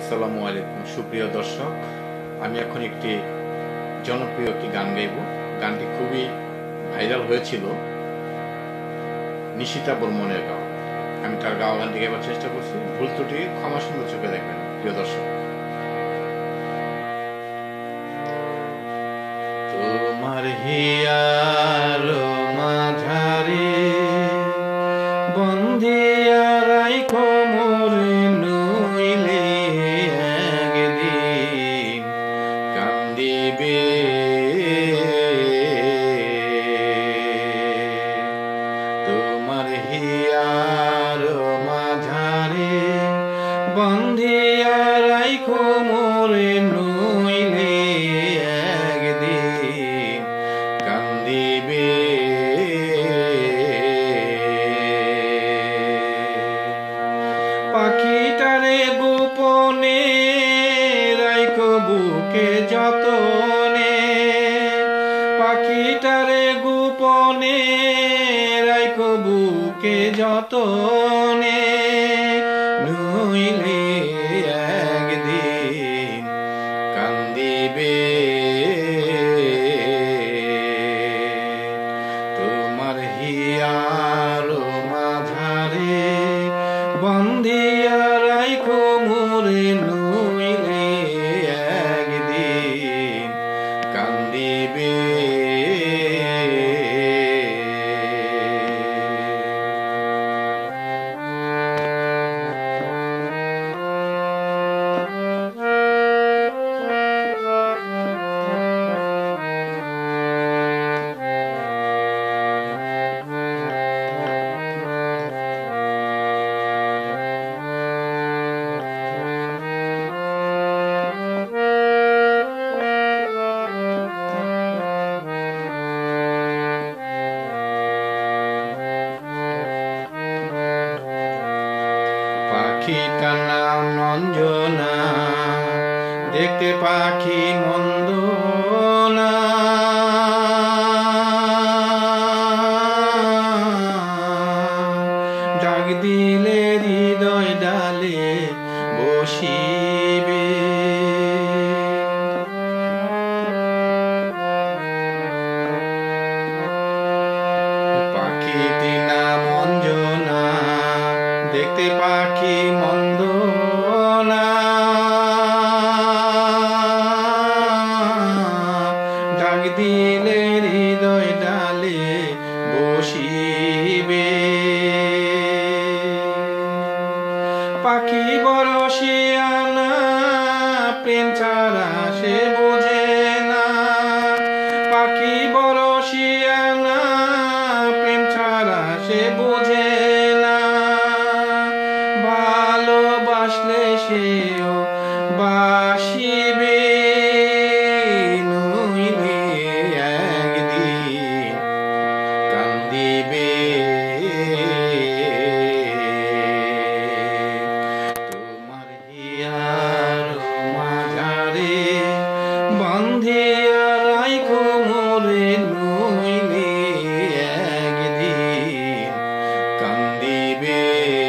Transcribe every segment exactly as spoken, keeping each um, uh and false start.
আসসালামু আলাইকুম সুপ্রিয় দর্শক, আমি এখন একটি জনপ্রিয় একটি গান গাইব। গানটি খুবই ভাইরাল হয়েছিল, নিশিতা বর্মনের গাওয়া। আমি তার গাওয়া গানটি গাইবার চেষ্টা করছি, ভুল ত্রুটি ক্ষমা সুন্দর চোখে দেখবেন প্রিয় দর্শক। তোমার হিয়ার মাঝারে বন্দিয়া রাইখো মোরে, নইলে একদিন কান্দিবে। তোমার হিয়ার মাঝারে বন্দিয়া রাইখো মোরে, নইলে একদিন কান্দিবে। পাখিটারে গোপনে রাইখো বুকে যতনে, পাখিটারে গোপনে রাইখো বুকে যতনে, নইলে একদিন কান্দিবে। তোমার হিয়ার মাঝারে বন্দিয়া রাইখো মোরে, নইলে একদিন কান্দিবে। পাখিটার নাম অঞ্জনা, দেখতে পাখি মন্দ না। ডাক দিলে হৃদয় ডালে বসিবে। পাখিটি নাম অঞ্জনা, দেখতে পাখি মন্দ না। ডাক দিলে হৃদয় ডালে বসিবে। পাখি বড় শিয়ানা, প্রেম ছাড়া সে বোঝে না। পাখি বড় শিয়ানা, প্রেম ছাড়া সে বোঝে না। ভালোবাসলে সেও বাসিবে, নইলে একদিন কান্দিবে। তোমার হিয়ার মাঝারে বন্দিয়া রাইখো মোরে, নইলে একদিন কান্দিবে।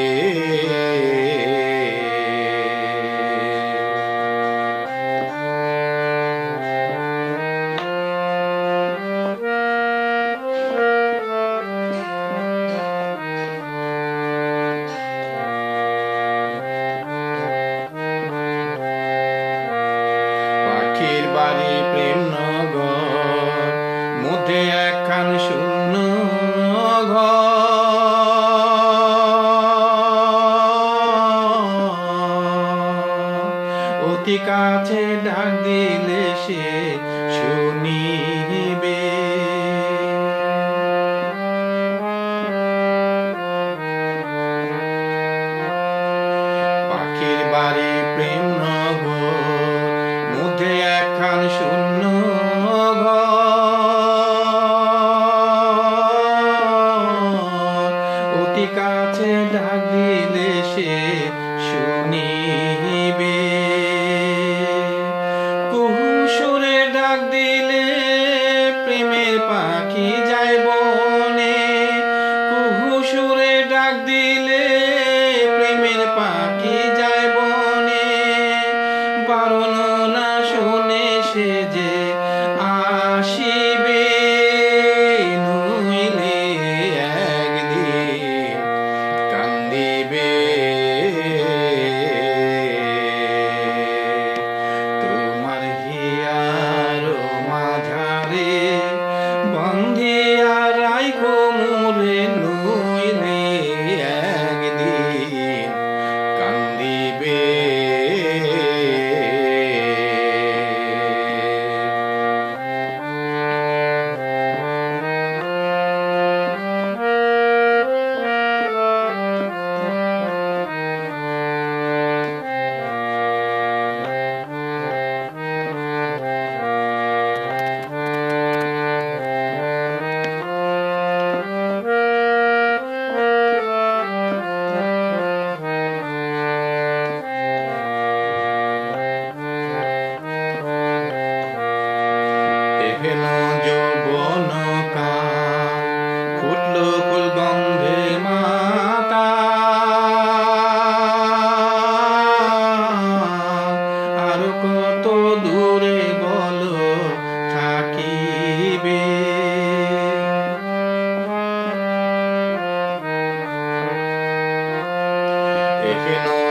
পাখির বাড়ি প্রেম নগর, মধ্যে একখান শূন্য ঘর। অতি কাছে ডাক দিলে সে শুনিবে। পাখির বাড়ি প্রেম নগর, মধ্যে একখান শূন্য ঘর। অতি কাছে ডাক দিলে সে শুনিবে। কুহু সুরে ডাক দিলে প্রেমের পাখি যায় বনে। কুহু সুরে ডাক দিলে প্রেমের পাখি যায় বনে।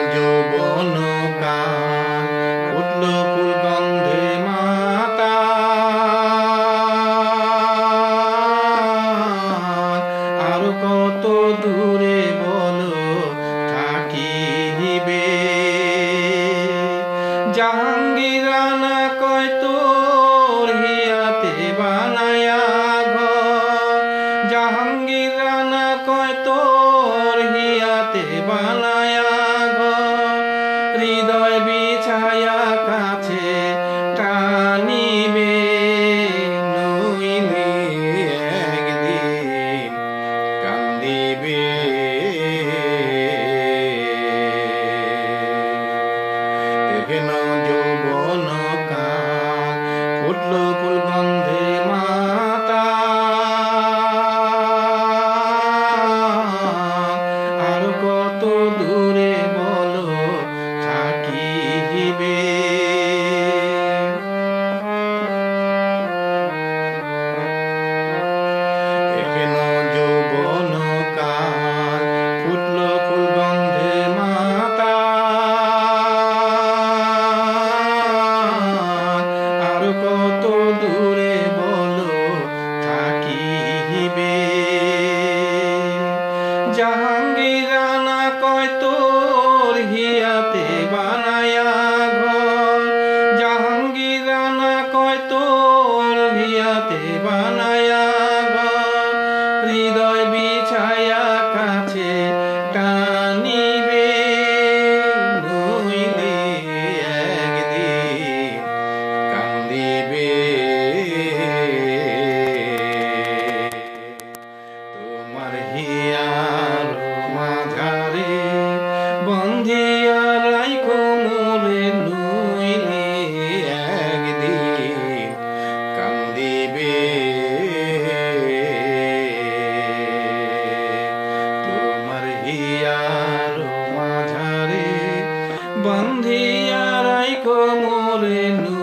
যৌবন কাল উঠল ফুল গন্ধে মাতা আর কত দূরে বলো থাকিবে জাহাঙ্গীর রানা কয় তোর হিয়াতে বানায়া ঘর জাহাঙ্গীর রানা কয় তোর হিয়াতে বানায়া ঘর হৃদয় বিছায়া কাছে টানিবে নইলে একদিন কান্দিবে এহেন যৌবন কাল ফুটল ফুল গন্ধে মাতা আর কত দূরে বলো থাকিবে এহেন যৌবন কাল ফুটল ফুল গন্ধে মাতা আর কত দূরে বলো থাকিবে জাহাঙ্গীর রানা কয় তোর হিয়াতে বানায়া ঘর জাহাঙ্গীর রানা কয় তোর হিয়াতে বানায়া ঘর হৃদয় বিছায়া কাছে টানিবে নইলে একদিন কান্দিবে তোমার হিয়ার মাঝারে বন্ধিয়া রাইখো মোরে নইলে একদিন কান্দিবে তোমার হিয়ার মাঝারে বন্ধিয়া রাইখো মোরে